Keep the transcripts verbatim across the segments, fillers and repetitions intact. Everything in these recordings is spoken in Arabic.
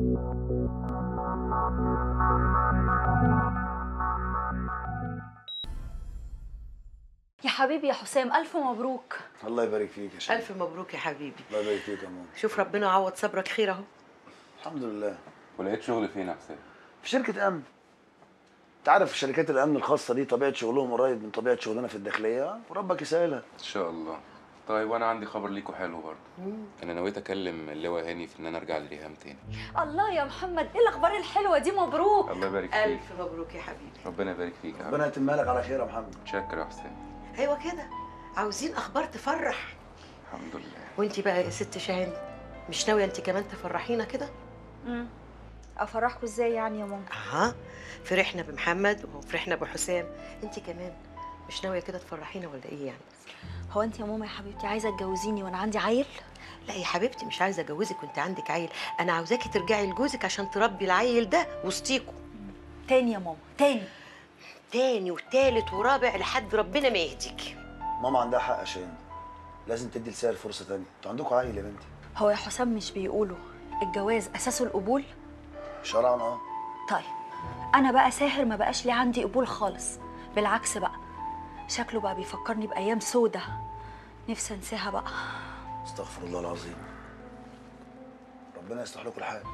يا حبيبي يا حسام، ألف مبروك. الله يبارك فيك يا شيخ. ألف مبروك يا حبيبي. الله يبارك فيك يا ماما. شوف ربنا عوض صبرك خير اهو. الحمد لله. ولقيت شغل فين يا حسام؟ في شركة أمن. أنت عارف شركات الأمن الخاصة دي طبيعة شغلهم قريب من طبيعة شغلنا في الداخلية، وربك يسهلها. إن شاء الله. طيب وأنا عندي خبر ليكوا حلو برضه. أنا نويت أكلم اللواء هاني في إن أنا أرجع لريهام تاني. الله يا محمد، إيه الأخبار الحلوة دي؟ مبروك. الله يبارك فيك. ألف مبروك يا حبيبي. ربنا يبارك فيك يا ربنا يتمها لك على خير يا محمد. متشكر يا حسام. أيوه كده، عاوزين أخبار تفرح. الحمد لله. وأنتِ بقى يا ست شاهين، مش ناوية أنتِ كمان تفرحينا كده؟ امم أفرحكوا إزاي يعني يا ماما؟ أها، فرحنا بمحمد وفرحنا بحسام، أنتِ كمان مش ناوية كده تفرحينا ولا إيه يعني؟ هو أنت يا ماما يا حبيبتي عايزة تجوزيني وأنا عندي عيل؟ لا يا حبيبتي، مش عايزة أجوزك وأنت عندك عيل، أنا عاوزاكي ترجعي لجوزك عشان تربي العيل ده وسطيكوا. تاني يا ماما، تاني. تاني وتالت ورابع لحد ربنا ما يهديكي. ماما عندها حق يا شيخ. لازم تدي لسائر فرصة تانية، أنتوا عندكم عيل يا بنتي. هو يا حسام مش بيقولوا الجواز أساسه القبول؟ شرعا أه. طيب أنا بقى ساهر ما بقاش لي عندي قبول خالص، بالعكس بقى شكله بقى بيفكرني بأيام سودة نفسي أنساها بقى. استغفر الله العظيم. ربنا يصلح لكم الحال.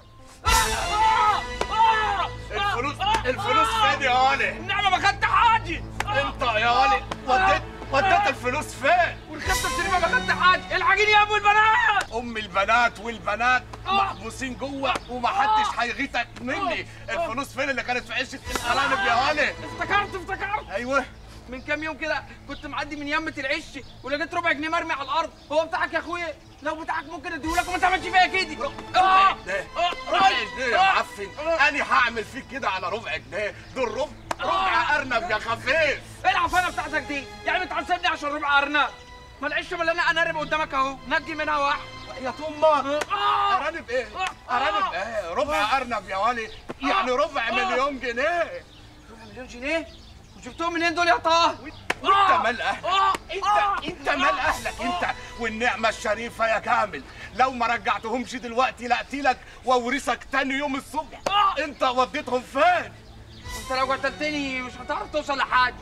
الفلوس الفلوس فين يا ولي؟ النعمة ما خدت حاجة. انت يا ولي وديت وديت الفلوس فين؟ والخمسة السينما ما خدت حاجة، الحقيني يا ابو البنات. ام البنات والبنات محبوسين جوه ومحدش هيغيتك مني. الفلوس فين اللي كانت في عشه الارانب يا ولي؟ افتكرت افتكرت ايوه، من كام يوم كده كنت معدي من يمة العش ولقيت ربع جنيه مرمي على الارض. هو بتاعك يا اخويا؟ لو بتاعك ممكن اديهولك وما تعملش فيا كده. ربع جنيه ربع جنيه يا معفن، انا هعمل فيك كده على ربع جنيه؟ دول ربع ربع ارنب يا خفيف. ايه العفانه بتاعتك دي؟ يعني انت هتسيبني عشان ربع ارنب؟ ما العش مليانه انارب قدامك اهو، نجي منها واحد. يا طمه ارانب ايه؟ ارانب ايه؟ ربع ارنب يا ولي، يعني ربع مليون جنيه. ربع مليون جنيه؟ وجبتهم منين دول يا طه؟ وانت مال اهلك؟ انت انت مال اهلك انت والنعمه الشريفه يا كامل. لو ما رجعتهمش دلوقتي لاقتلك واورثك تاني يوم الصبح. انت وديتهم فين؟ انت لو قتلتني مش هتعرف توصل لحاجه.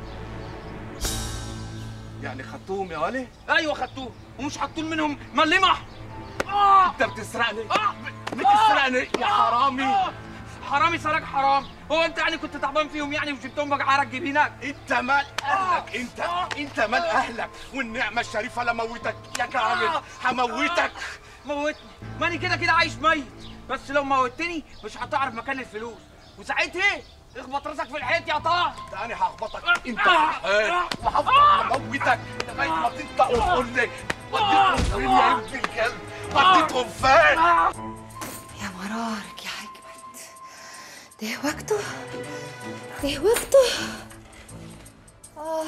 يعني خدتوهم يا ولي؟ ايوه خدتوهم ومش حاطين منهم ملمح. انت بتسرقني بتسرقني يا حرامي. حرامي سرق حرام. هو انت يعني كنت تعبان فيهم يعني وجبتهم بقى عرق جبينك؟ انت مال اهلك انت انت مال اهلك والنعمه الشريفه لموتك يا كامل. هموتك. موتني؟ ماني كده كده عايش ميت، بس لو موتني مش هتعرف مكان الفلوس، وساعتها اخبط راسك في الحيط يا طه. ده انا هخبطك انت في الحيط وهفضل اموتك لغايه ما تنطق وتقول لي وديتهم فين يا ابن الكلب؟ وديتهم فين؟ يا مرارك يا حكمت، ده وقته ده وقته. آه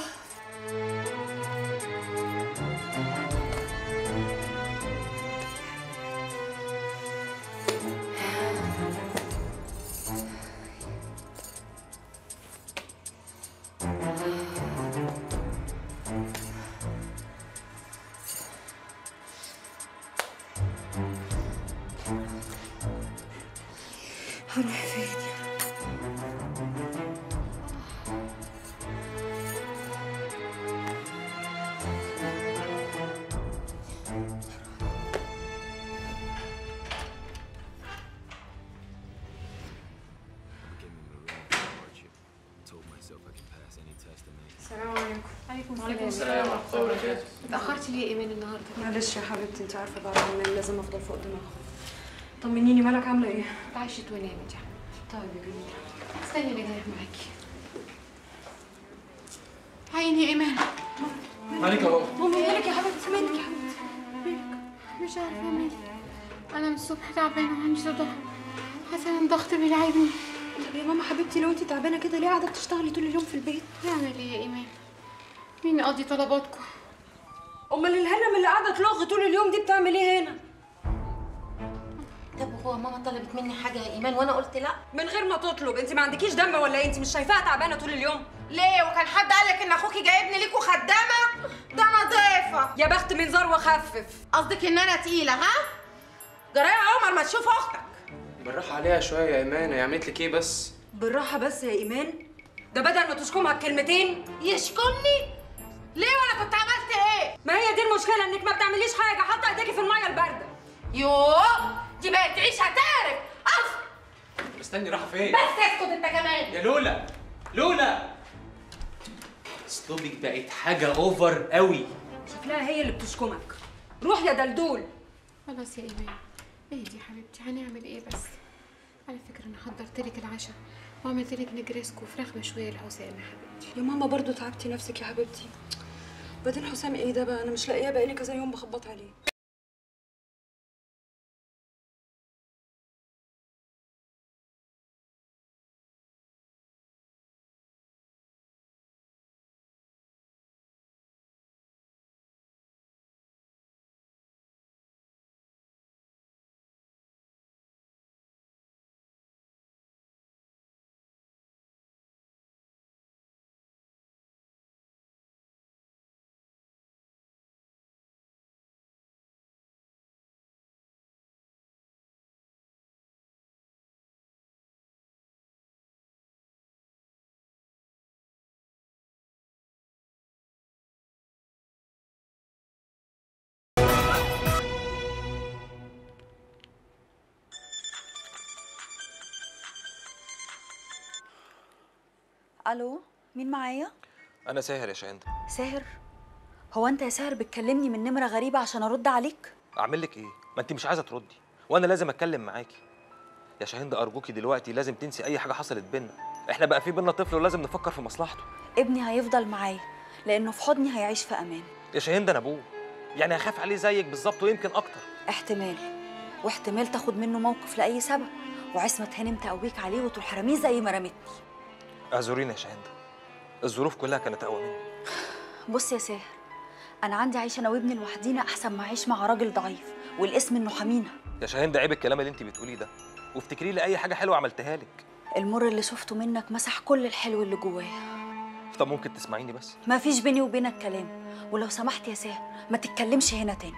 هروح فين يا السلام عليكم. عليكم وعليكم السلام ورحمة الله وبركاته. اتأخرتي ليه يا إيمان النهارده؟ معلش يا حبيبتي، أنت عارفة بعد ما أنام لازم أفضل فوق دماغها. طمنيني، مالك عاملة إيه؟ عايشة ونامت يا حبيبتي. طيب يا جميلة. استني أنا جاية معاكي. عيني يا إيمان. مالك يا بابا؟ مامي مالك يا حبيبتي؟ مالك يا حبيبتي؟ مالك؟ مش عارفة مالي. أنا من الصبح تعبانة وعندي صداع. حاسة إن الضغط بيلعبني. طب يا ماما حبيبتي، لو أنت تعبانة كده ليه قاعدة بتشتغلي طول اليوم في البيت؟ نعمل إيه يا إيمان؟ مين يقضي طلباتكم؟ أمال الهرم اللي قاعدة تلغ طول اليوم دي بتعمل إيه هنا؟ طب هو ماما طلبت مني حاجة يا إيمان وأنا قلت لأ؟ من غير ما تطلب، أنت ما عندكيش دم ولا إيه؟ أنت مش شايفاها تعبانة طول اليوم؟ ليه؟ وكان حد قالك إن أخوكي جايبني ليكوا خدامة؟ ده أنا ضيفة. يا بخت من زار وخفف. قصدك إن أنا تقيلة ها؟ جرايه عمر ما تشوف أختك. بالراحه عليها شويه يا ايمان، هي عملت لك ايه بس؟ بالراحه بس يا ايمان، ده بدل ما تشكمها بكلمتين يشكمني؟ ليه وانا كنت عملت ايه؟ ما هي دي المشكله، انك ما بتعمليش حاجه، حاطه ايديكي في الميه البارده. يوه دي بقت تعيش هتعرف. اف مستني رايحه فين؟ بس اسكت انت كمان يا لولا. لولا اسلوبك بقت حاجه اوفر قوي. شكلها هي اللي بتشكمك. روح يا دلدول. خلاص يا ايمان اهدي يا حبيبتي، هنعمل ايه بس؟ على فكره انا حضرت لك العشاء وعملت لك نجريسكو وفراخ مشويه لحسام يا حبيبتي. يا ماما برضو تعبتي نفسك يا حبيبتي. وبعدين حسام ايه ده بقى؟ انا مش لاقيه، بقالي كذا يوم بخبط عليه. الو، مين معايا؟ انا ساهر يا شاهندة. ساهر؟ هو انت يا ساهر بتكلمني من نمره غريبه عشان ارد عليك؟ اعمل لك ايه؟ ما انت مش عايزه تردي وانا لازم اتكلم معاكي. يا شاهندة ارجوكي دلوقتي لازم تنسي اي حاجه حصلت بينا، احنا بقى في بينا طفل ولازم نفكر في مصلحته. ابني هيفضل معايا لانه في حضني هيعيش في امان. يا شاهندة انا ابوه، يعني هخاف عليه زيك بالظبط ويمكن اكتر. احتمال، واحتمال تاخد منه موقف لاي سبب وعصمه هانم تقويك عليه وتروح رميه زي ما رمتني. اعذريني يا شاهندة، الظروف كلها كانت اقوى مني. بص يا ساهر، انا عندي عيش انا وابني لوحدينا احسن ما اعيش مع راجل ضعيف والاسم انه حمينا. يا شاهندة عيب الكلام اللي انت بتقوليه ده، وافتكري لي اي حاجه حلوه عملتها لك. المر اللي شفته منك مسح كل الحلو اللي جوايا. طب ممكن تسمعيني بس؟ ما فيش بيني وبينك كلام، ولو سمحت يا ساهر ما تتكلمش هنا تاني.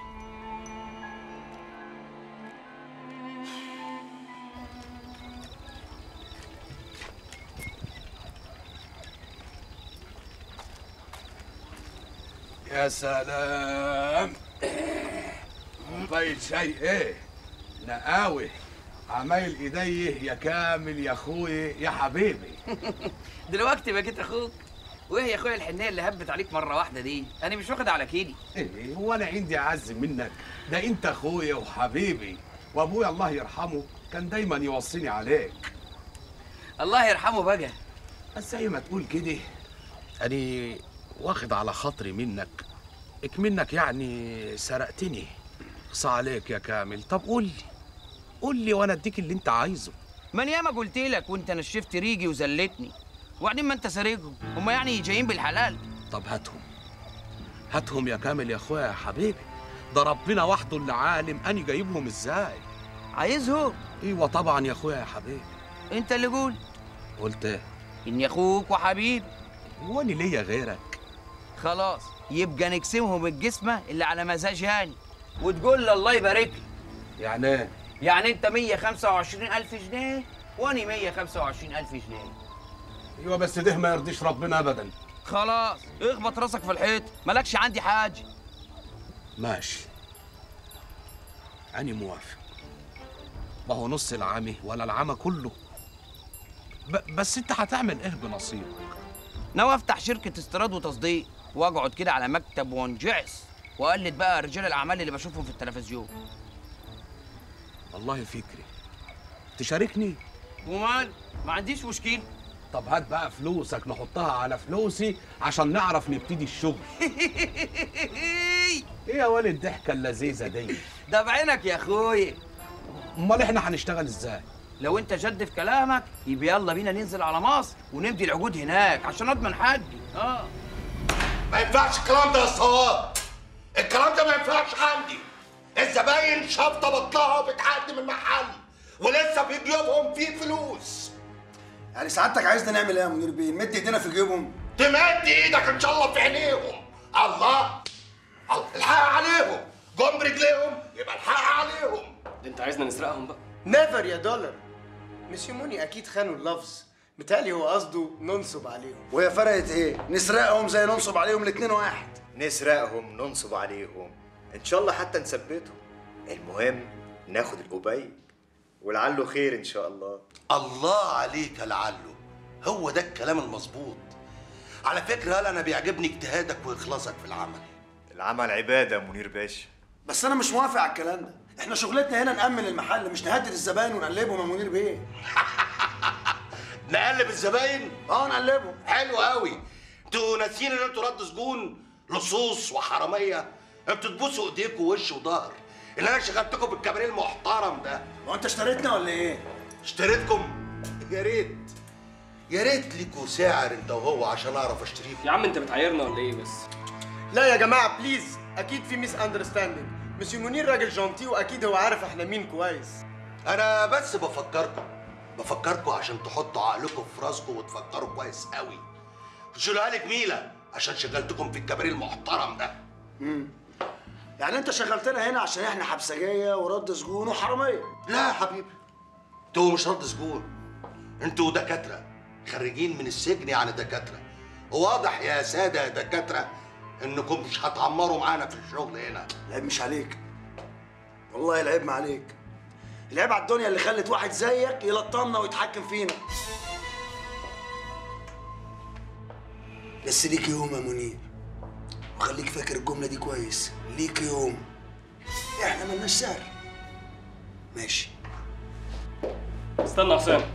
يا سلام، كوباية شاي ايه؟ نقاوي عمايل ايديه يا كامل يا اخويا يا حبيبي. دلوقتي بقيت اخوك، وايه يا اخويا الحنيه اللي هبت عليك مره واحده دي؟ انا مش واخد على كيدي. ايه هو انا عندي اعز منك؟ ده انت اخويا وحبيبي، وابويا الله يرحمه كان دايما يوصيني عليك. الله يرحمه بقى. بس زي ما تقول كده أنا واخد على خاطري منك، اكمنك يعني سرقتني. اقصى عليك يا كامل. طب قول لي قول لي وانا اديك اللي انت عايزه. ما انا ياما قلت لك وانت نشفت ريجي وزلتني، وبعدين ما انت سارقهم، هم يعني جايين بالحلال. طب هاتهم هاتهم يا كامل يا اخويا يا حبيبي، ده ربنا وحده اللي عالم اني جايبهم ازاي. عايزهم؟ ايوه طبعا يا اخويا يا حبيبي. انت اللي قلت. قلت ايه؟ اني اخوك وحبيبي. هو انا ليا غيرك؟ خلاص يبقى نقسمهم الجسمه اللي على مزاج هاني، وتقول له الله يبارك لي. يعني ايه؟ يعني انت مية وخمسة وعشرين ألف جنيه وانا مية وخمسة وعشرين ألف جنيه. ايوه بس ده ما يرضيش ربنا ابدا. خلاص اخبط راسك في الحيط، مالكش عندي حاجه. ماشي أنا موافق، ما هو نص العامي ولا العامة كله. ب... بس أنت هتعمل إيه بنصيبك؟ ناوي أفتح شركة استيراد وتصدير وأقعد كده على مكتب وانجعس وأقلد بقى رجال الأعمال اللي بشوفهم في التلفزيون. والله فكري، تشاركني؟ ومال؟ ما عنديش مشكلة. طب هات بقى فلوسك نحطها على فلوسي عشان نعرف نبتدي الشغل. ايه يا ولد الضحكه اللذيذه دي؟ ده بعينك يا اخويا. امال احنا هنشتغل ازاي؟ لو انت جد في كلامك يبقى يلا بينا ننزل على مصر ونمضي العقود هناك عشان اضمن حاجي. اه ما ينفعش الكلام ده يا صواب، الكلام ده ما ينفعش عندي. الزباين شافطه بطلها وبتعدي من المحل ولسه في جيوبهم فيه فلوس. يعني سعادتك عايزنا نعمل ايه يا منير بيه؟ نمد ايدينا في جيوبهم؟ تمد ايدك ان شاء الله في عينيهم. الله الحق عليهم، جم برجليهم يبقى الحق عليهم. ده انت عايزنا نسرقهم بقى؟ نيفر يا دولار. مسيو موني اكيد خانوا اللفظ، متهيألي هو قصده ننصب عليهم. وهي فرقت ايه؟ نسرقهم زي ننصب عليهم الاتنين واحد. نسرقهم ننصب عليهم ان شاء الله حتى نثبتهم، المهم ناخد القبيب ولعله خير ان شاء الله. الله عليك يا لعله، هو ده الكلام المظبوط. على فكره هلا انا بيعجبني اجتهادك واخلاصك في العمل. العمل عباده يا منير باشا. بس انا مش موافق على الكلام ده، احنا شغلتنا هنا نأمن المحل مش نهدد الزباين ونقلبهم يا منير بيه. نقلب الزباين؟ اه نقلبهم. حلو قوي. انتوا ناسيين ان انتوا رد سجون لصوص وحراميه؟ انتوا تبوسوا ايديكوا ووش وظهر اللي انا شغلتكم بالكباريه المحترم ده. هو انت اشتريتنا ولا ايه؟ اشتريتكم؟ يا ريت يا ريت ليكوا سعر انت وهو عشان اعرف اشتريكم. يا عم انت بتعايرنا ولا ايه بس؟ لا يا جماعه بليز، اكيد في ميس اندرستاندينج. مسيو منير راجل جونتي واكيد هو عارف احنا مين كويس. انا بس بفكركم بفكركم عشان تحطوا عقلكم في راسكم وتفكروا كويس قوي. شيلوها لي جميله عشان شغلتكم في الكباريه المحترم ده. امم يعني انت شغلتنا هنا عشان احنا حبسجيه ورد سجون وحراميه؟ لا يا حبيبي، انتوا مش رد سجون، انتوا دكاتره خريجين من السجن، يعني دكاتره. وواضح يا ساده يا دكاتره انكم مش هتعمروا معانا في الشغل هنا. العيب مش عليك، والله العيب ما عليك. العيب على الدنيا اللي خلت واحد زيك يلطمنا ويتحكم فينا. بس ليك يوم يا منير، وخليك فاكر الجمله دي كويس، ليك يوم. احنا مالناش سعر. ماشي. استنى يا حسام.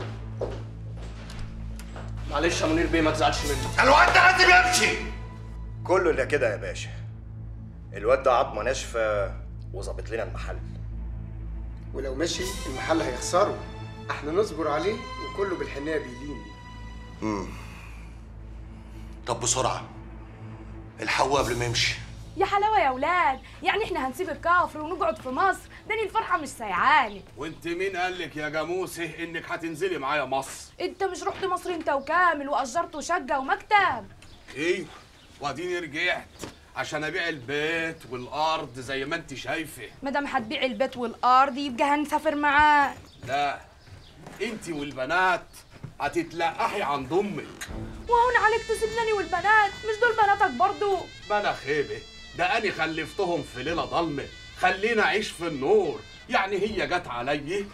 معلش يا منير بيه ما تزعلش مني. الواد ده لازم يمشي. كله الا كده يا باشا. الواد ده عظمه ناشفه وظابط لنا المحل. ولو مشي المحل هيخسره، احنا نصبر عليه وكله بالحنيه بيلين. امم طب بسرعه الحقوه قبل ما يمشي. يا حلاوه يا اولاد، يعني احنا هنسيب الكفر ونقعد في مصر؟ داني الفرحه مش سايعاني. وانت مين قال لك يا جاموسه انك هتنزلي معايا مصر؟ انت مش رحت مصر انت وكامل واجرت شقه ومكتب؟ ايوه، واديني رجعت عشان ابيع البيت والارض زي ما انت شايفه. ما دام هتبيع البيت والارض يبقى هنسافر معاه. لا، انت والبنات هتتلقحي عند امك. وهون عليك تسيبني والبنات؟ مش دول بناتك برضو؟ بلا خيبه، ده انا خلفتهم في ليله ضلمه، خلينا اعيش في النور. يعني هي جت عليا.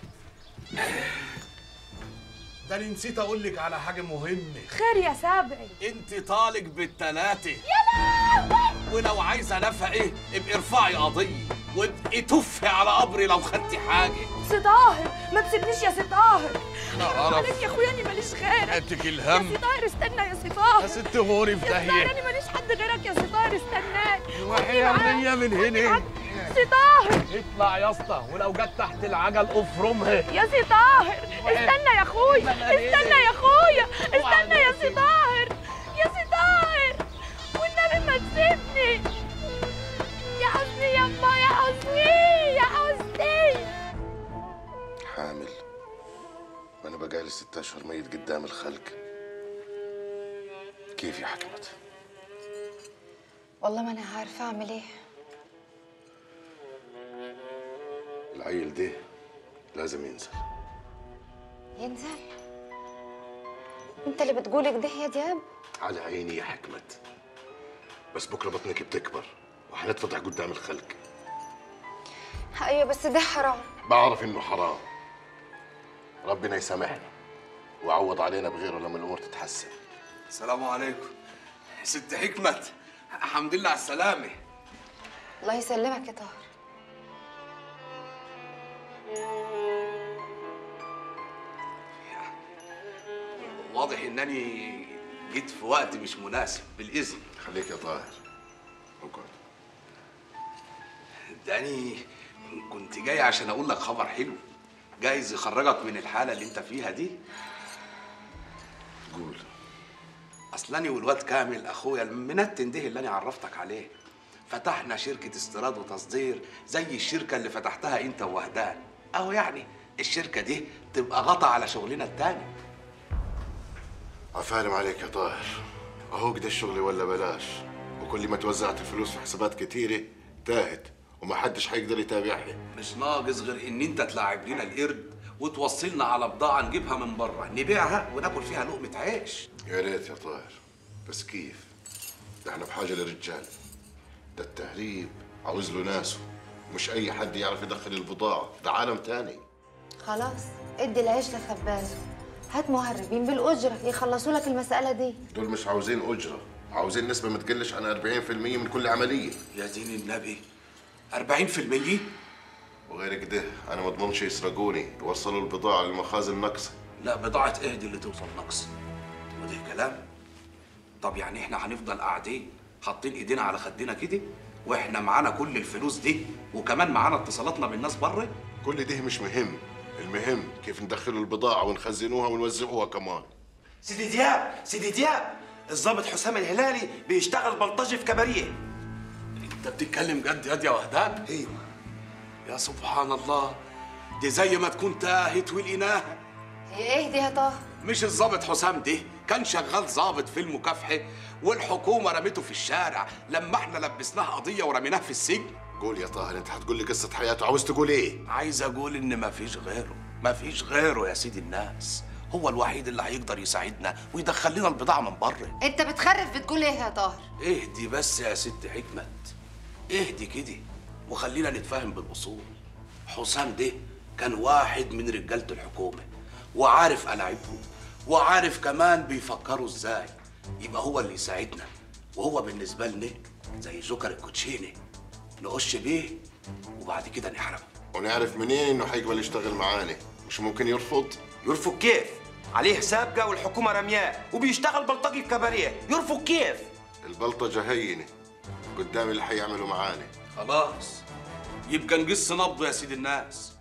ده انا نسيت اقول لك على حاجه مهمه. خير يا سابعي؟ انت طالق بالتلاته. يا لهوي! ولو عايزه نفقه ابقي ارفعي قضيه وابقي تفي على قبري لو خدتي حاجه. سي طاهر ما تسيبنيش يا سي طاهر. لا عليك يا اخويا اني ماليش غيرك. هاتك الهم. يا سي طاهر استنى يا سي طاهر. يا ست غوري في داهيه. يا انا ماليش حد غيرك يا سي طاهر، استناك. وحياة عينيا من هنا. سي طاهر اطلع يا اسطى، ولو جت تحت العجل افرمها. يا سي طاهر استنى يا اخويا، استنى يا اخويا، استنى يا سي طاهر، يا سي طاهر والنبي ما تسيبني. يا حسني يما، يا حسني، يا حسني. حامل وانا بقالي ست اشهر ميت قدام الخلق. كيف يا حكمت؟ والله ما انا عارفه اعمل ايه. العيل ده لازم ينزل. ينزل؟ انت اللي بتقول كده يا دياب؟ على عيني يا حكمت، بس بكره بطنك بتكبر وهنتفضح قدام الخلق. ايوه بس ده حرام. بعرف انه حرام. ربنا يسامحنا ويعوض علينا بغيره لما الامور تتحسن. السلام عليكم ست حكمت. الحمد لله على السلامه. الله يسلمك يا طاهر. واضح انني جيت في وقت مش مناسب. بالاذن. خليك يا طاهر. اقعد. داني كنت جاي عشان اقول لك خبر حلو جايز يخرجك من الحاله اللي انت فيها دي. قول. اصلاني والواد كامل اخويا المنتن ده اللي انا عرفتك عليه فتحنا شركه استيراد وتصدير زي الشركه اللي فتحتها انت ووهدان. اهو يعني الشركه دي تبقى غطا على شغلنا التاني. عفالم عليك يا طاهر، اهو كده الشغل ولا بلاش، وكل ما توزعت الفلوس في حسابات كتيره تاهت ومحدش هيقدر يتابعها. مش ناقص غير ان انت تلاعب لنا القرد وتوصلنا على بضاعه نجيبها من بره نبيعها وناكل فيها لقمه عيش. يا ريت يا طاهر، بس كيف؟ ده احنا بحاجه لرجال. ده التهريب عاوز له ناسه، مش اي حد يعرف يدخل البضاعه، ده عالم تاني. خلاص ادي العيش لخبازه، هات مهربين بالاجره يخلصوا لك المساله دي. دول مش عاوزين اجره، عاوزين نسبه ما تقلش عن أربعين في المية من كل عمليه. يا دين النبي، أربعين في المية؟ وغير كده انا ما اضمنش يسرقوني يوصلوا البضاعه للمخازن ناقصه. لا بضاعه ايه دي اللي توصل نقص؟ وده كلام؟ طب يعني احنا هنفضل قاعدين حاطين ايدينا على خدنا كده واحنا معانا كل الفلوس دي وكمان معانا اتصالاتنا بالناس بره؟ كل ده مش مهم، المهم كيف ندخلوا البضاعه ونخزنوها ونوزعوها كمان. سيدي دياب، سيدي دياب، الضابط حسام الهلالي بيشتغل بلطجي في كباريه. انت بتتكلم جد ياض يا وهدان؟ ايوه. يا سبحان الله، دي زي ما تكون تاهت ولقيناها. هي ايه دي يا طه؟ مش الضابط حسام ده كان شغال ضابط في المكافحه والحكومه رمته في الشارع لما احنا لبسناه قضيه ورميناه في السجن. قول يا طاهر، انت هتقول لي قصه حياته، عاوز تقول ايه؟ عايز اقول ان مفيش غيره، مفيش غيره يا سيدي الناس، هو الوحيد اللي هيقدر يساعدنا ويدخل لنا البضاعه من بره. انت بتخرف بتقول ايه يا طاهر؟ اهدي بس يا ست حكمت، اهدي كده وخلينا نتفاهم بالاصول. حسام ده كان واحد من رجاله الحكومه وعارف ألاعبهم وعارف كمان بيفكروا ازاي، يبقى هو اللي يساعدنا، وهو بالنسبه لنا زي جوكر الكوتشينه نقش بيه وبعد كده نحرمه. ونعرف منين انه هيقبل يشتغل معانا؟ مش ممكن يرفض؟ يرفض كيف؟ عليه سابقه والحكومه رمياه وبيشتغل بلطجي في كباريه، يرفض كيف؟ البلطجه هينه قدام اللي هيعملوا معانا. خلاص يبقى نقص نبضه يا سيدي الناس.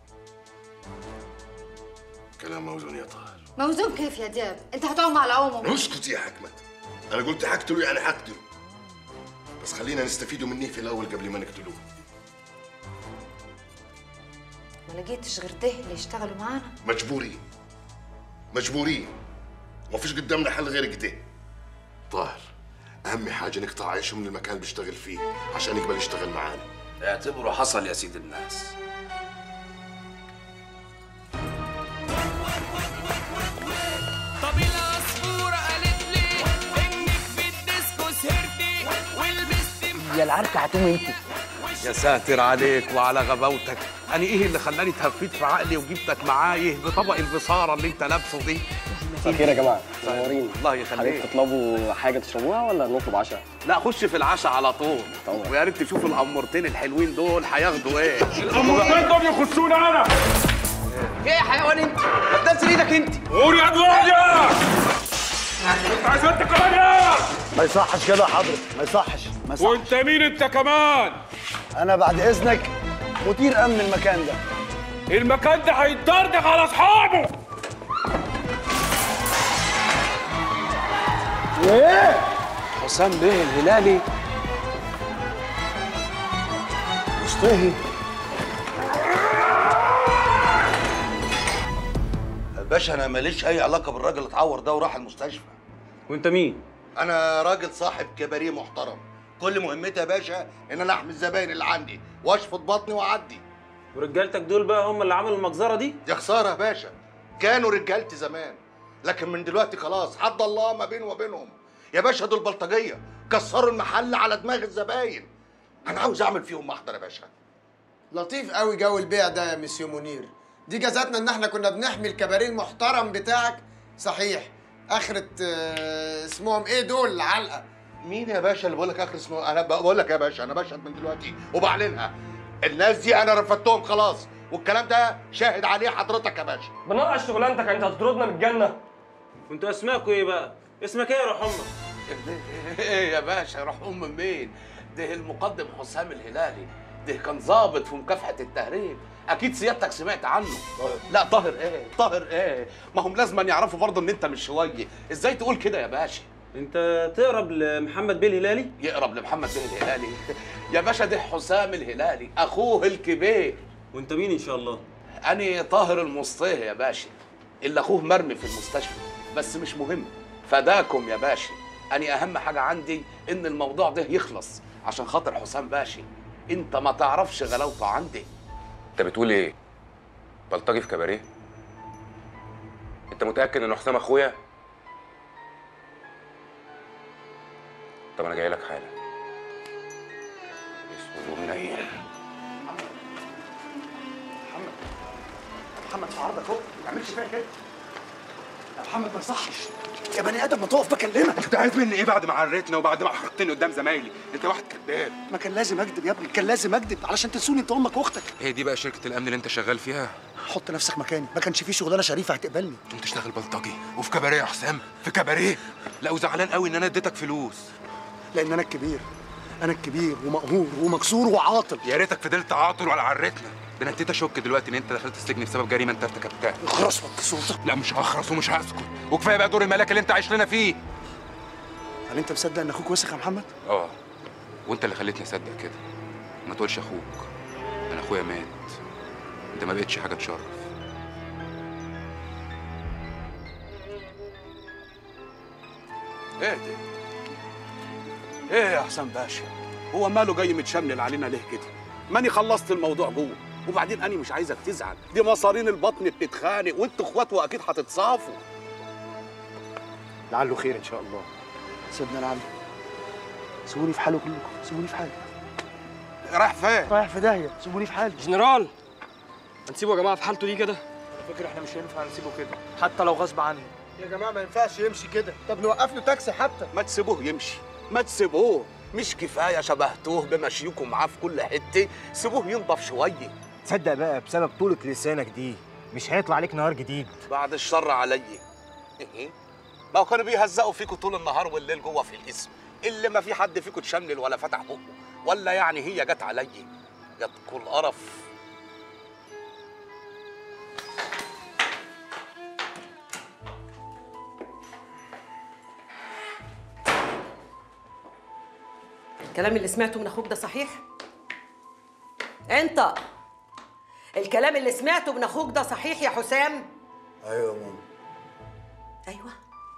كلام موزون يا طاهر. موزون كيف يا دياب؟ انت هتعوم على عومه. اسكت يا حكمت، انا قلت هقتله يعني هقتله، بس خلينا نستفيدوا مني في الاول قبل ما نقتلوه. ما لقيتش غير ده اللي يشتغلوا معانا. مجبورين مجبورين، ومفيش قدامنا حل غير كده. طاهر، اهم حاجه نقطع عيشه من المكان اللي بيشتغل فيه عشان يقبل يشتغل معانا. اعتبره حصل يا سيدي الناس. طب العصفورة قالت لي انك في الديسكو سهرتي ولبست. يا العركه هتقوم انت. يا ساتر عليك وعلى غباوتك، انا ايه اللي خلاني اتهفيت في عقلي وجبتك معايا بطبق البصاره اللي انت لابسه دي؟ مساء الخير يا جماعه، منورين. الله يخليك. حضرتك تطلبوا حاجه تشربوها ولا نطلب عشاء؟ لا خش في العشاء على طول. طبعا. ويا ريت تشوف القمرتين الحلوين دول هياخدوا ايه؟ القمرتين دول يخصونا انا. ايه يا حيوان انت؟ ما تنزل ايدك انت. قول يا ادوارد. انت عايز انت كمان يا؟ ما يصحش كده يا حضرتك، ما يصحش ما يصحش. وانت مين انت كمان؟ انا بعد اذنك مدير امن المكان ده. المكان ده هيتدردغ على اصحابه. ايه؟ حسام بيه الهلالي مصطفى. باشا انا ماليش اي علاقه بالراجل اللي اتعور ده وراح المستشفى. وانت مين؟ انا راجل صاحب كباريه محترم، كل مهمتي يا باشا ان انا احمي الزباين اللي عندي واشفط بطني واعدي. ورجالتك دول بقى هم اللي عملوا المجزره دي؟ دي خساره يا باشا، كانوا رجالتي زمان لكن من دلوقتي خلاص حد الله ما بيني وبينهم. يا باشا دول بلطجيه كسروا المحل على دماغ الزباين، انا عاوز اعمل فيهم محضر يا باشا. لطيف قوي جو البيع ده يا مسيو منير، دي جازتنا ان احنا كنا بنحمي الكباريه المحترم بتاعك. صحيح اخرة اه اسمهم ايه دول علقه؟ مين يا باشا اللي بقول لك اخر اسمه؟ انا بقول لك يا باشا انا بشهد من دلوقتي وبعلنها، الناس دي انا رفضتهم خلاص والكلام ده شاهد عليه حضرتك يا باشا. بنقع شغلانتك، انت هتطردنا من الجنه. وانتوا اسماكوا ايه بقى؟ اسمك ايه يا روح امك؟ ايه يا باشا روح ام مين؟ ده المقدم حسام الهلالي، ده كان ضابط في مكافحه التهريب، اكيد سيادتك سمعت عنه. لا طاهر ايه؟ طاهر ايه؟ ما هم لازم يعرفوا برضه ان انت مش شويه، ازاي تقول كده يا باشا؟ انت تقرب لمحمد بيه الهلالي؟ يقرب لمحمد بيه الهلالي؟ يا باشا ده حسام الهلالي اخوه الكبير. وانت مين ان شاء الله؟ انا طاهر المصطهي يا باشا، اللي اخوه مرمي في المستشفى، بس مش مهم، فداكم يا باشا. انا اهم حاجه عندي ان الموضوع ده يخلص عشان خاطر حسام باشا. انت ما تعرفش غلاوته عندي. انت بتقول ايه؟ بلطجي في كباريه؟ انت متاكد ان حسام اخويا؟ طب انا جاي لك حالا. اسود ومنيل. محمد محمد في عرضك اهو، ما تعملش فيها كده. يا محمد ما يصحش يا بني ادم، ما تقف بكلمك. انت عايز مني ايه بعد ما عريتنا وبعد ما حطيتني قدام زمايلي؟ انت واحد كذاب. ما كان لازم اكذب يا ابني، كان لازم اكذب علشان تنسوني انت وامك واختك. هي دي بقى شركه الامن اللي انت شغال فيها؟ حط نفسك مكاني، ما كانش في شغلانه شريفه هتقبلني. انت تشتغل بلطجي وفي كباريه يا حسام؟ في كباريه؟ لا وزعلان قوي ان انا اديتك فلوس. لان انا الكبير، انا الكبير ومقهور ومكسور وعاطل. يا ريتك فضلت عاطل ولا عرتنا. ده انا ابتديت اشك دلوقتي ان انت دخلت السجن بسبب جريمه انت ارتكبتها. اخرس وطي صوتك. لا مش هخرس ومش هسكت، وكفايه بقى دور الملاك اللي انت عايش لنا فيه. هل انت مصدق ان اخوك وسخ يا محمد؟ اه، وانت اللي خليتني اصدق كده. ما تقولش اخوك، انا اخويا مات. انت ما بقتش حاجه تشرف. ايه ده؟ ايه يا حسام باشا؟ هو ماله جاي متشمل علينا ليه كده؟ ماني خلصت الموضوع جوه، وبعدين انا مش عايزك تزعل، دي مصارين البطن بتتخانق وانتوا اخوات واكيد هتتصافوا. لعله خير ان شاء الله. سيبنا لعله. سيبوني في حالي كلكم، سيبوني في حالي. رايح فين؟ رايح في داهيه، سيبوني في حالي. جنرال، هنسيبه يا جماعه في حالته دي كده؟ على فكره احنا مش هينفع نسيبه كده حتى لو غصب عني. يا جماعه ما ينفعش يمشي كده، طب نوقف له تاكسي حتى. ما تسيبوه يمشي، ما تسيبوه، مش كفايه شبهتوه بمشيكم معاه في كل حته، سيبوه ينضف شويه. تصدق بقى بسبب طولة لسانك دي مش هيطلع عليك نهار جديد. بعد الشر عليا. ما هو كانوا بيهزقوا فيكم طول النهار والليل جوه في القسم، اللي ما في حد فيكم اتشمل ولا فتح بقه، ولا يعني هي جت عليا؟ جاتكم القرف. الكلام اللي سمعته من اخوك ده صحيح؟ انت الكلام اللي سمعته من اخوك ده صحيح يا حسام؟ ايوه يا ماما. ايوه.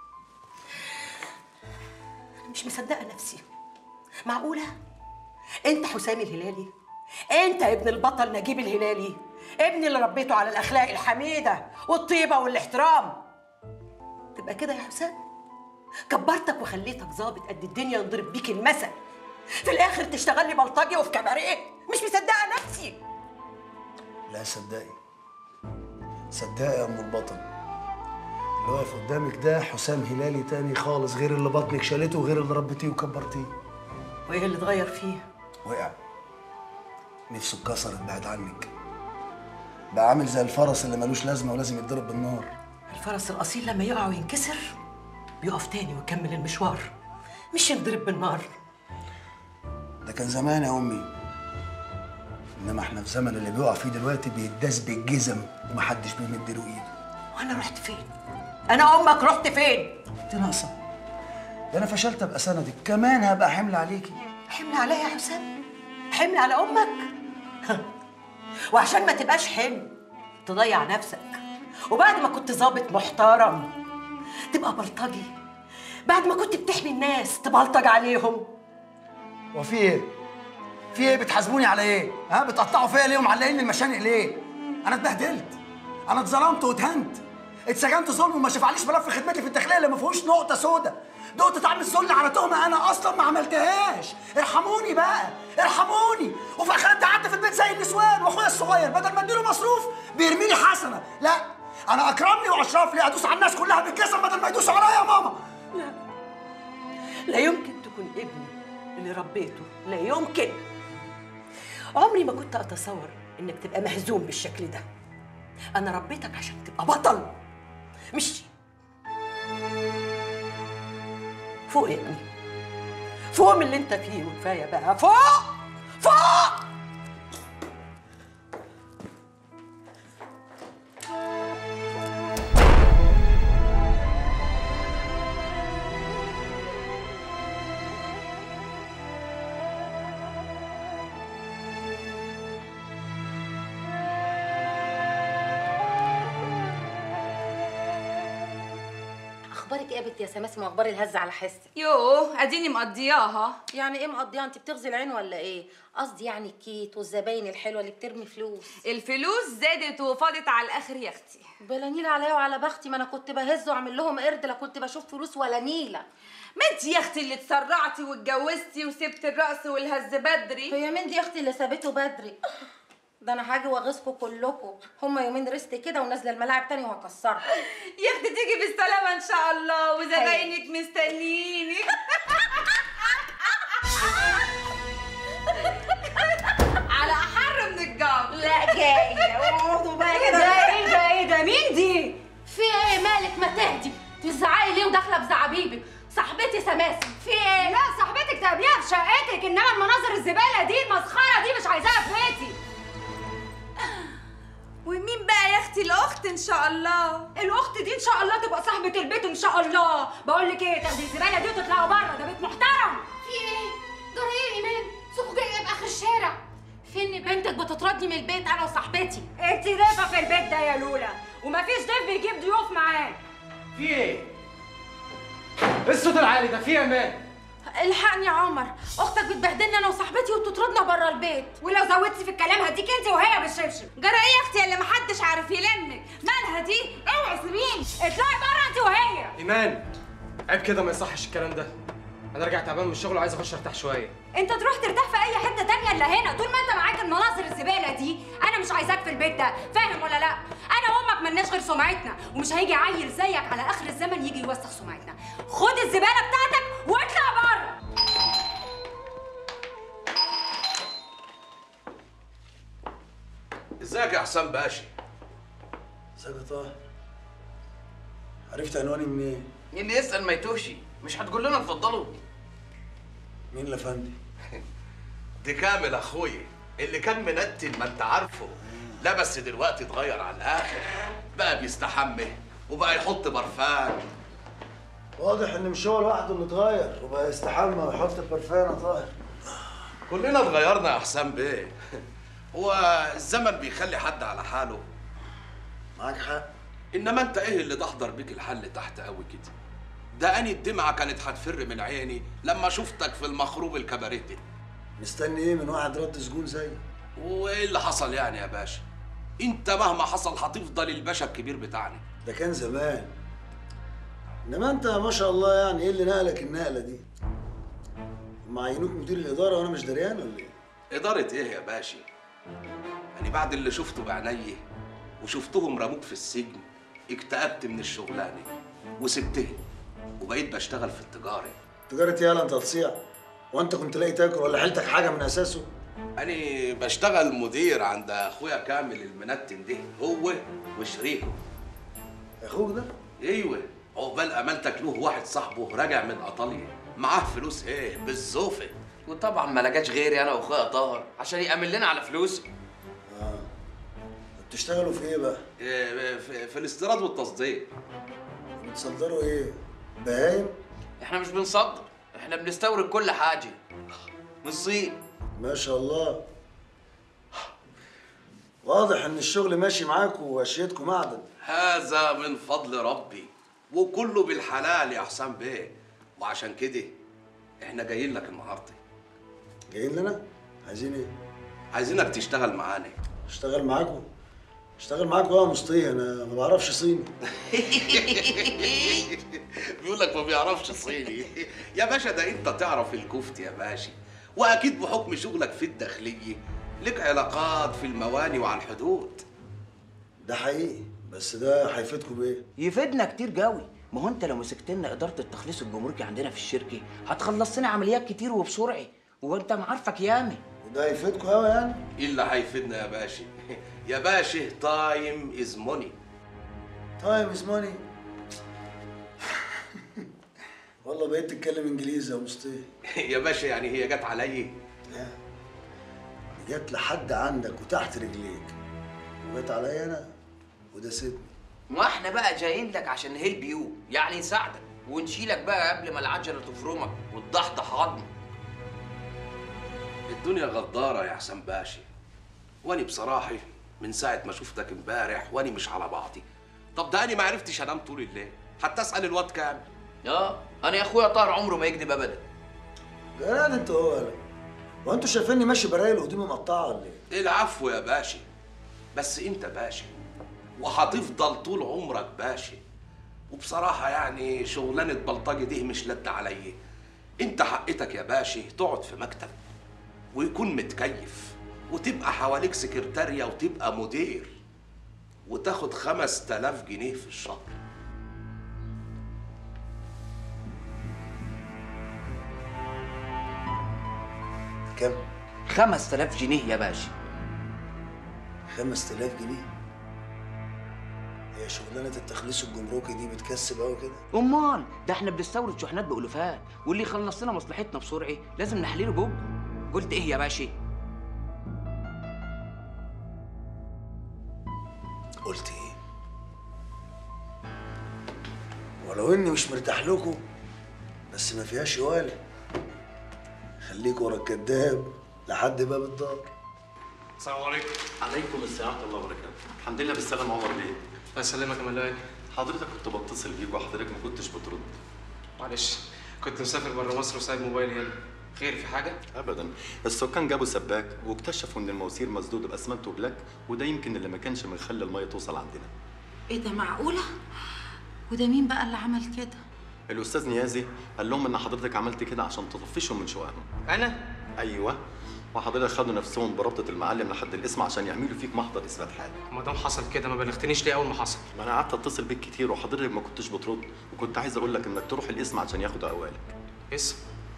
انا مش مصدقه نفسي. معقوله انت حسام الهلالي؟ انت ابن البطل نجيب الهلالي، ابني اللي ربيته على الاخلاق الحميده والطيبه والاحترام، تبقى كده يا حسام؟ كبرتك وخليتك ظابط قد الدنيا ينضرب بيك المثل، في الاخر تشتغل لي بلطجي وفي كباريه؟ مش مصدقه نفسي. لا صدقي، صدقي يا ام البطل، اللي واقف قدامك ده حسام هلالي تاني خالص، غير اللي بطنك شالته وغير اللي ربيتيه وكبرتيه. وايه اللي اتغير فيه؟ وقع، نفسه اتكسرت بعد عنك، بقى عامل زي الفرس اللي ملوش لازمه ولازم يتضرب بالنار. الفرس الاصيل لما يقع وينكسر بيقف تاني ويكمل المشوار، مش ينضرب بالنار. ده كان زمان يا امي، انما احنا في زمن اللي بيقع فيه دلوقتي بيتداس بالجزم ومحدش بيمد له ايده. وانا رحت فين؟ انا امك رحت فين؟ انت ناقصه، ده انا فشلت ابقى سندك، كمان هبقى حمل عليكي. حمل عليا يا حسام؟ حمل على امك؟ وعشان ما تبقاش حمل تضيع نفسك، وبعد ما كنت ظابط محترم تبقى بلطجي، بعد ما كنت بتحمي الناس تبلطج عليهم. وفي ايه؟ في ايه بتحاسبوني على ايه؟ ها بتقطعوا فيا ليه ومعلقين لي المشانق ليه؟ انا اتبهدلت، انا اتظلمت واتهنت، اتسجنت ظلم وما شفعليش ملف خدمتي في الداخليه اللي ما فيهوش نقطه سودا، دقت طعم الذل على تهمه انا اصلا ما عملتهاش، ارحموني بقى، ارحموني، وفي الاخر انت قعدت في البيت زي النسوان، واخويا الصغير بدل ما اديله مصروف بيرمي لي حسنه، لا انا اكرمني واشرف لي ادوس على الناس كلها بالجزم بدل ما يدوسوا عليا يا ماما. لا لا يمكن تكون ابني اللي ربيته، لا يمكن. عمري ما كنت اتصور انك تبقى مهزوم بالشكل ده. انا ربيتك عشان تبقى بطل، مش فوق يا ابني، فوق من اللي انت فيه وكفايه بقى، فوق فوق. اخبارك ايه يا بنت يا سماسم واخبار الهز على حسك؟ يوه اديني مقضياها. يعني ايه مقضيها؟ انت بتغزي العين ولا ايه؟ قصدي يعني الكيت والزباين الحلوه اللي بترمي فلوس. الفلوس زادت وفاضت على الاخر يا اختي. بلا نيله عليا وعلى بختي، ما انا كنت بهز واعمل لهم قرد، لا كنت بشوف فلوس ولا نيله. ما انت يا اختي اللي اتسرعتي واتجوزتي وسبت الرقص والهز بدري. هي مين دي يا اختي اللي سابته بدري؟ ده انا هاجي واغيظكم كلكم، هما يومين رست كده ونازله الملاعب تاني وهكسرها. يا اختي تيجي بالسلامه ان شاء الله وزباينك مستنيينك. على احر من الجمر. لا جايه اقعدوا بقى كده. ده ايه ده ايه ده مين دي؟ في ايه مالك؟ ما تهدي، بتزعقي ليه وداخله بزعابيبك؟ صاحبتي سماسم. في ايه؟ لا صاحبتك تقابليها في شقتك، انما المناظر الزباله دي المسخره دي مش عايزاها في بيتي. ومين بقى يا اختي الاخت ان شاء الله؟ الاخت دي ان شاء الله تبقى صاحبه البيت ان شاء الله. بقول لك ايه، تاخدي الزباله دي وتطلعوا بره، ده بيت محترم. في ايه؟ جرى ايه يا ايمان؟ سوقوا جايه باخر الشارع. فين بنتك بتطردني من البيت انا وصاحبتي؟ انت ضيفه في البيت ده يا لولا، ومفيش ضيف بيجيب ضيوف معاه. في ايه؟ ايه الصوت العالي ده؟ في ايه يا مان؟ الحقني يا عمر، اختك بتبهدلني انا وصاحبتي وبتطردنا بره البيت. ولو زودتي في الكلام هديك انت وهي بالشبشب. جرى ايه يا اختي اللي محدش عارف يلمك؟ مالها دي؟ اوعي سيبيني، اطلعي بره انت وهي. ايمان عيب كده، ما يصحش الكلام ده. انا راجع تعبان من الشغل وعايز اخش ارتاح شويه. انت تروح ترتاح في اي حته تانية الا هنا، طول ما انت معاك المناظر الزباله دي انا مش عايزاك في البيت ده، فاهم ولا لا؟ انا وامك ملناش غير سمعتنا، ومش هيجي عيل زيك على اخر الزمن يجي يوسخ سمعتنا. خد الزباله بتاعتك واطلع بره. ازيك يا حسام باشا؟ ازيك يا طاهر؟ عرفت عنواني منين؟ اللي يسأل ما يتوهش، مش هتقول لنا اتفضلوا؟ مين الافندي؟ دي كامل اخويا اللي كان منتن ما انت عارفه، لا بس دلوقتي اتغير على الاخر، بقى بيستحمى وبقى يحط برفان. واضح ان مش هو لوحده اللي اتغير وبقى يستحمى ويحط برفان يا طاهر. كلنا اتغيرنا يا حسام بيه. هو الزمن بيخلي حد على حاله. معاك حق. انما انت ايه اللي تحضر بيك الحل تحت قوي كده؟ ده اني الدمعه كانت هتفر من عيني لما شفتك في المخروب الكباريه دي. مستني ايه من واحد رد سجون زيي؟ وايه اللي حصل يعني يا باشا؟ انت مهما حصل هتفضل الباشا الكبير بتاعنا. ده كان زمان. انما انت ما شاء الله يعني ايه اللي نقلك النقله دي؟ هم عينوك مدير الاداره وانا مش دريان ولا ايه؟ اداره ايه يا باشا؟ يعني بعد اللي شفته بعيني وشفتهم رموك في السجن اكتئبت من الشغلانه وسبتها وبقيت بشتغل في التجاره. تجاره يالا انت هتصيع؟ وانت كنت لاقي تاكل ولا حيلتك حاجه من اساسه؟ أنا بشتغل مدير عند أخويا كامل المنتن ده، هو وشريكه. أخوك ده؟ أيوه، عقبال أمانتك له واحد صاحبه راجع من إيطاليا، معاه فلوس إيه؟ بالزوفة. وطبعا ما لقاش غيري أنا وأخويا طاهر عشان يأمن لنا على فلوسه. آه. بتشتغلوا في إيه بقى؟ إيه في, في الاستيراد والتصدير. بتصدروا إيه؟ بهايم؟ إحنا مش بنصدر، إحنا بنستورد كل حاجة من الصين. ما شاء الله. واضح ان الشغل ماشي معاكم واشيتكم معدن. هذا من فضل ربي وكله بالحلال يا حسام بيه، وعشان كده احنا جايين لك النهارده. جايين لنا؟ عايزين ايه؟ عايزينك تشتغل معانا. اشتغل معاكم؟ اشتغل معاكم يا مصطفى، انا ما بعرفش صيني. بيقول لك ما بيعرفش صيني. يا باشا ده انت تعرف الكفت يا باشا، واكيد بحكم شغلك في الداخليه لك علاقات في المواني وعلى الحدود. ده حقيقي، بس ده هيفيدكم بايه؟ يفيدنا كتير قوي. ما هو انت لو مسكت لنا اداره التخليص الجمركي عندنا في الشركه هتخلص لنا عمليات كتير وبسرعه، وانت معارفك ياما. وده هيفيدكم قوي يعني؟ ايه اللي هيفيدنا يا باشا؟ يا باشا تايم از موني. تايم از موني؟ والله بقيت تتكلم انجليزي يا مصطفى. يا باشا يعني هي جت عليا؟ لا، جت لحد عندك وتحت رجليك، وجت عليا انا وده سيبني. ما احنا بقى جايين لك عشان نهيلب يو، يعني نساعدك ونشيلك بقى قبل ما العجله تفرمك وتضحضح عظمك. الدنيا غداره يا حسام باشا، واني بصراحه من ساعه ما شفتك امبارح واني مش على بعضي. طب ده انا ما عرفتش انام طول الليل، حتى اسال الواد كامل. اه انا يا اخويا طاهر عمره ما يكذب ابدا. يا انت هو يالا، هو انتوا شايفيني ماشي برايل قدامي مقطعه ولا ايه؟ العفو يا باشا، بس انت باشا وهتفضل طول عمرك باشا. وبصراحه يعني شغلانه بلطجي دي مش لد عليا. انت حقتك يا باشا تقعد في مكتب ويكون متكيف وتبقى حواليك سكرتاريه وتبقى مدير وتاخد خمس تلاف جنيه في الشهر. كم؟ خمس تلاف جنيه يا باشا. خمس تلاف جنيه؟ هي شغلانة التخليص الجمركي دي بتكسب قوي كده؟ امال ده احنا بنستورد شحنات بألوفات، واللي يخلص لنا مصلحتنا بسرعه لازم نحليله جوه. قلت ايه يا باشا؟ قلت ايه؟ ولو اني مش مرتاح لكم بس ما فيهاش ولا. خليك ورا الكداب لحد باب الدار. السلام عليكم. عليكم السلام ورحمه الله وبركاته. الحمد لله بالسلامه عمر بيه. الله يسلمك يا ملواني. حضرتك كنت بتصل بيك وحضرتك ما كنتش بترد. معلش كنت مسافر بره مصر وسايب موبايلي هنا. خير في حاجه؟ ابدا، السكان جابوا سباك واكتشفوا ان المواسير مسدوده باسمنت وبلاك، وده يمكن اللي ما كانش مخلي الميه توصل عندنا. ايه ده معقوله؟ وده مين بقى اللي عمل كده؟ الاستاذ نيازي قال لهم ان حضرتك عملت كده عشان تطفشهم من شققهم. انا؟ ايوه، وحضرتك خدوا نفسهم بربطه المعلم لحد الاسم عشان يعملوا فيك محضر اثبات حاله. ما دام حصل كده ما بلغتنيش ليه اول ما حصل؟ ما انا قعدت اتصل بيك كتير وحضرتك ما كنتش بترد، وكنت عايز اقول لك انك تروح الاسم عشان ياخدوا اقوالك. اسم؟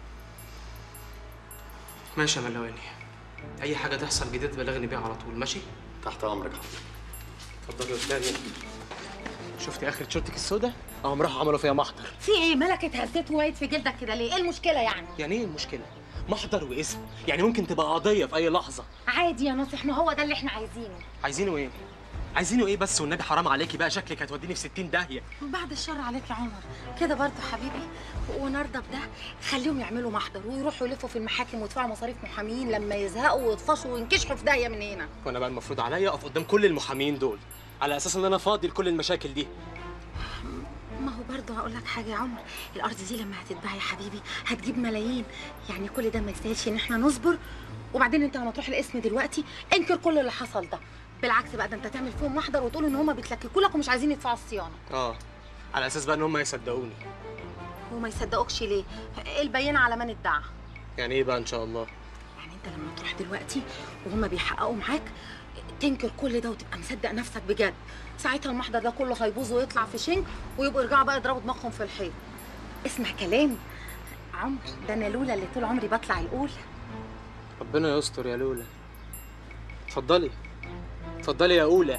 ماشي يا ملواني، اي حاجه تحصل جديد بلغني بيها على طول. ماشي؟ تحت امرك حضرتك. اتفضلي قدامي. شفتي اخر تيشيرتك السوداء؟ اهم راحوا عملوا فيها محضر. في ايه مالك اتهزيت ووايد في جلدك كده ليه؟ ايه المشكله يعني؟ يعني ايه المشكله؟ محضر واسم، يعني ممكن تبقى قضيه في اي لحظه. عادي يا ناصح، ما هو ده اللي احنا عايزينه. عايزينه ايه؟ عايزينه ايه بس والنبي حرام عليكي بقى، شكلك هتوديني في ستين داهيه. بعد الشر عليك يا عمر، كده برضه حبيبي ونرضى بده. خليهم يعملوا محضر ويروحوا يلفوا في المحاكم ويدفعوا مصاريف محامين لما يزهقوا ويطفشوا وينكشحوا في داهيه من هنا. وانا بقى المفروض عليا اقف قدام كل المحامين دول على اساس ان انا فاضي لكل المشاكل دي. ما هو برضه هقول لك حاجه يا عمر، الارض دي لما هتتباع يا حبيبي هتجيب ملايين، يعني كل ده ما يستاهلش ان احنا نصبر. وبعدين انت لما تروح القسم دلوقتي انكر كل اللي حصل ده، بالعكس بقى ده انت تعمل فيهم محضر وتقول ان هم بيتلككوا لك ومش عايزين يدفعوا الصيانه. اه على اساس بقى ان هم يصدقوني. وما يصدقوكش ليه؟ البينه على من ادعى. يعني ايه بقى ان شاء الله؟ يعني انت لما تروح دلوقتي وهم بيحققوا معاك تنكر كل ده وتبقى مصدق نفسك بجد، ساعتها المحضر ده كله هيبوظ ويطلع في شنك ويبقوا يرجعوا بقى يضربوا دماغهم في الحيط. اسمع كلامي عمر، ده انا لولا اللي طول عمري بطلع الاولى. ربنا يستر يا لولا. اتفضلي اتفضلي يا اولى.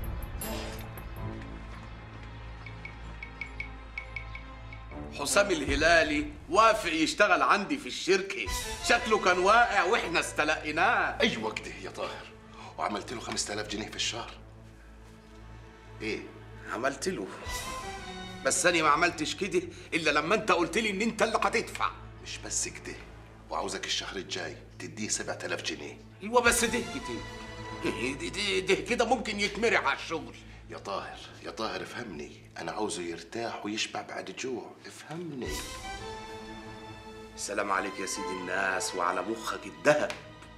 حسام الهلالي وافق يشتغل عندي في الشركه، شكله كان واقع واحنا استلقيناه. ايوه كده يا طاهر، وعملت له خمسة آلاف جنيه في الشهر. ايه عملت له؟ بس انا ما عملتش كده الا لما انت قلت لي ان انت اللي هتدفع. مش بس كده، وعاوزك الشهر الجاي تديه سبعة آلاف جنيه. ايوه بس ده كتير، ده, ده, ده كده ممكن يتمرع على الشغل. يا طاهر يا طاهر افهمني، انا عاوزه يرتاح ويشبع بعد الجوع، افهمني. السلام عليك يا سيدي الناس وعلى مخك الدهب.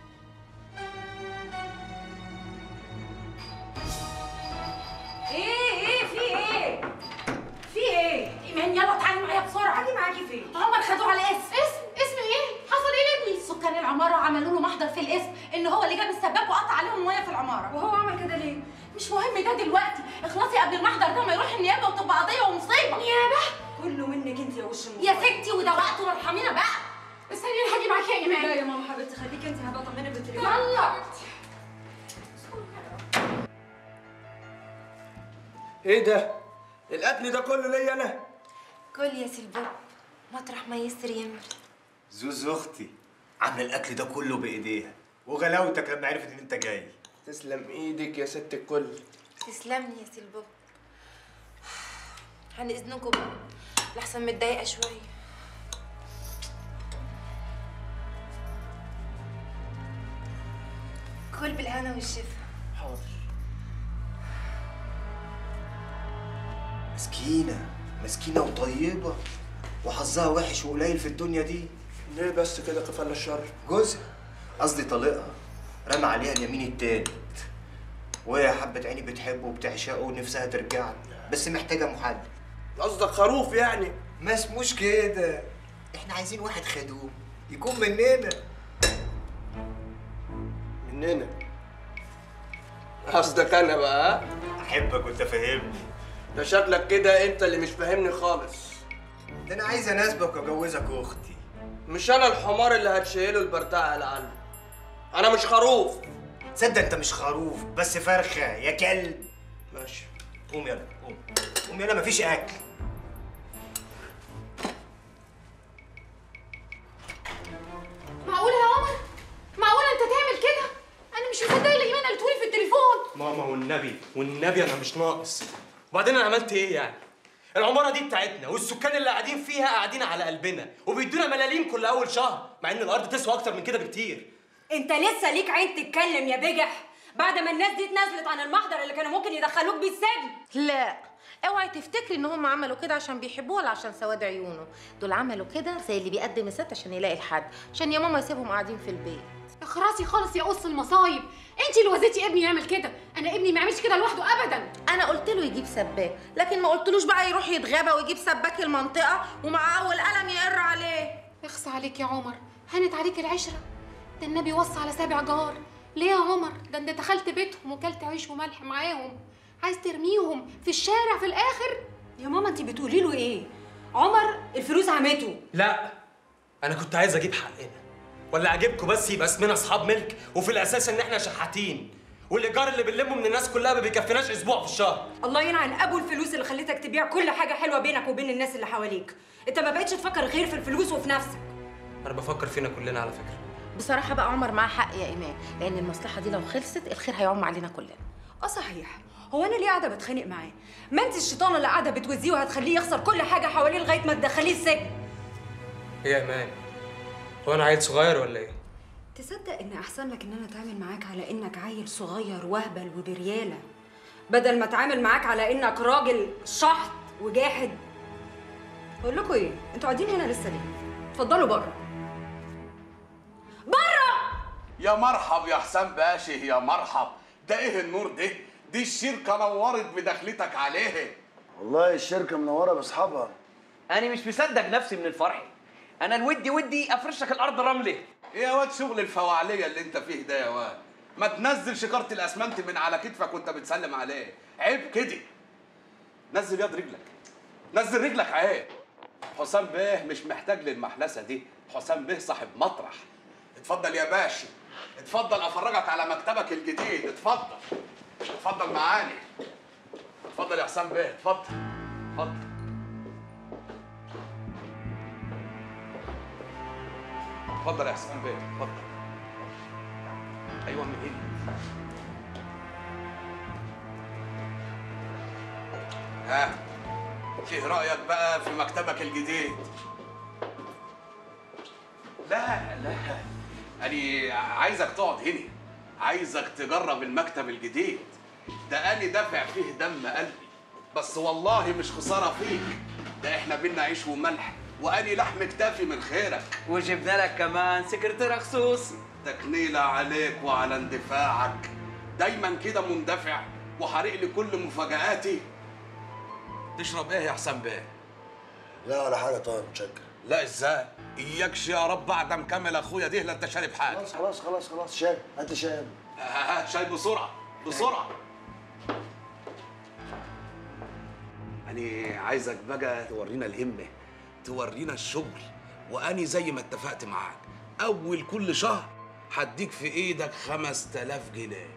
ايه ايه في ايه؟ في ايه؟ ايمان يلا تعالي معايا بسرعه. تعالي معاكي فين؟ عمر خدوه على الاسم. اسم؟ اسم ايه؟ حصل ايه لابني؟ سكان العماره عملوا له محضر في الاسم ان هو اللي جاب السباك وقطع عليهم الميه في العماره. وهو عمل كده ليه؟ مش مهم ده دلوقتي، اخلصي قبل المحضر ده ما يروح النيابه وتبقى قضيه ومصيبه. نيابه؟ كله منك انت يا وش المصيبه. يا ستي وده وقته وارحمينا بقى. استني انا هاجي معاكي يا ايمان. لا يا ماما حبيبتي خليكي انت، هبقى اطمنك بالتليفون. يلا. ايه ده؟ القتل ده كله ليا انا؟ كل يا سلبوب مطرح ما يسر يمر. زوز اختي عامله الاكل ده كله بايديها، وغلاوتك لما عرفت ان انت جاي. تسلم ايدك يا ست الكل. تسلمني يا سلبوب. عن اذنكم بقى لحسن متضايقه شويه. كل بالهنا والشفا. حاضر. مسكينه مسكينه وطيبه وحظها وحش وقليل في الدنيا دي. ليه بس كده كفاله الشر؟ جوزها، قصدي طليقها، رمى عليها اليمين التالت، وهي حبة عيني بتحبه وبتعشقه ونفسها ترجع له، بس محتاجه محل. قصدك خروف يعني؟ ما اسموش كده، احنا عايزين واحد خدوم يكون مننا. مننا؟ قصدك انا بقى؟ احبك وانت فاهمني. ده شكلك كده انت اللي مش فاهمني خالص. ده انا عايز اناسبك واجوزك اختي. مش انا الحمار اللي هتشيله البرتقه لعنه. انا مش خروف. تصدق انت مش خروف بس فرخه يا كلب. ماشي قوم يلا قوم قوم يلا، مفيش اكل. معقولة يا عمر؟ معقولة انت تعمل كده؟ انا مش مصدقة اللي ايمان قالته لي في التليفون. ماما والنبي والنبي انا مش ناقص. وبعدين انا عملت ايه يعني؟ العماره دي بتاعتنا والسكان اللي قاعدين فيها قاعدين على قلبنا وبيدونا ملاليم كل اول شهر، مع ان الارض تسوى اكتر من كده بكتير. انت لسه ليك عين تتكلم يا بجح بعد ما الناس دي اتنازلت عن المحضر اللي كانوا ممكن يدخلوك بيه السجن؟ لا، اوعي تفتكري ان هم عملوا كده عشان بيحبوه ولا عشان سواد عيونه. دول عملوا كده زي اللي بيقدم الست عشان يلاقي الحد، عشان يا ماما يسيبهم قاعدين في البيت. اخرسي خالص يا قص المصايب، انت اللي وزيتي ابني يعمل كده. انا ابني ما يعملش كده لوحده ابدا. انا قلت له يجيب سباك، لكن ما قلتلوش بقى يروح يتغابى ويجيب سباك المنطقه ومع اول قلم يقر عليه. اخص عليك يا عمر، هانت عليك العشره. ده النبي وصى على سابع جار. ليه يا عمر؟ ده انت دخلت بيتهم وكلت عيش وملح معاهم، عايز ترميهم في الشارع في الاخر؟ يا ماما انت بتقولي له ايه؟ عمر الفلوس عمته. لا، انا كنت عايز اجيب حقنا، ولا عجبكم بس يبقى اسمنا اصحاب ملك وفي الاساس ان احنا شحاتين، والايجار اللي بنلمه من الناس كلها ما بيكفيناش اسبوع في الشهر. الله ينعن ابو الفلوس اللي خليتك تبيع كل حاجه حلوه بينك وبين الناس اللي حواليك. انت ما بقتش تفكر غير في الفلوس وفي نفسك. انا بفكر فينا كلنا على فكره. بصراحه بقى عمر معاه حق يا ايمان، لان المصلحه دي لو خلصت الخير هيعم علينا كلنا. اه صحيح، هو انا ليه قاعده بتخانق معاه؟ ما انت الشيطانه اللي قاعده بتوزيه وهتخليه يخسر كل حاجه حواليه لغايه ما تدخليه السجن. ايه يا ايمان؟ هو انا عيل صغير ولا ايه؟ تصدق ان احسن لك ان انا اتعامل معاك على انك عيل صغير وهبل وبرياله، بدل ما اتعامل معاك على انك راجل شحط وجاحد. اقول لكم ايه؟ انتوا قاعدين هنا لسه ليه؟ اتفضلوا بره. بره! يا مرحب يا حسام باشا، يا مرحب. ده ايه النور ده؟ دي الشركه نورت بدخلتك عليه. والله الشركه منوره باصحابها. انا مش مصدق نفسي من الفرح. انا الودي ودي افرش لك الارض رمله. ايه يا واد شغل الفواعليه اللي انت فيه ده يا واد؟ ما تنزل شكاره الاسمنت من على كتفك وانت بتسلم عليه، عيب كده. نزل يد رجلك، نزل رجلك عيب. حسام بيه مش محتاج للمحلسه دي، حسام بيه صاحب مطرح. اتفضل يا باشا، اتفضل افرجك على مكتبك الجديد، اتفضل اتفضل معاني. اتفضل يا حسام بيه، اتفضل اتفضل. اتفضل يا حسام بيه، اتفضل. ايوه من هنا. ها، ايه رايك بقى في مكتبك الجديد؟ لا لا، أنا عايزك تقعد هنا، عايزك تجرب المكتب الجديد ده. أنا دافع فيه دم قلبي، بس والله مش خسارة فيك. ده إحنا بينا عيش وملح، وأنا لحم كتافي من خيرك. وجبنا لك كمان سكرتيرة خصوصي. تكنيلة عليك وعلى اندفاعك، دايما كده مندفع وحريق لي كل مفاجآتي. تشرب إيه يا حسام بيه؟ لا ولا حاجه طاهر، متشكر. لا ازاي؟ اياكش يا رب بعد مكمل اخويا ده لا انت شارب حاجه. خلاص خلاص خلاص خلاص، شاي، هات شاي. ها شاي بسرعه بسرعه. أنا عايزك بقى تورينا الهمه، تورينا الشغل، وأني زي ما اتفقت معاك أول كل شهر هديك في إيدك خمس تلاف جنيه.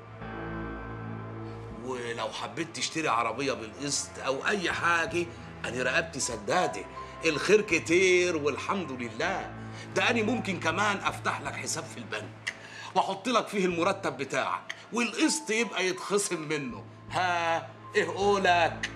ولو حبيت تشتري عربيه بالقسط أو أي حاجه أنا رقبتي سدادة، الخير كتير والحمد لله. ده أنا ممكن كمان أفتح لك حساب في البنك وأحط لك فيه المرتب بتاعك والقسط يبقى يتخصم منه. ها إيه قولك؟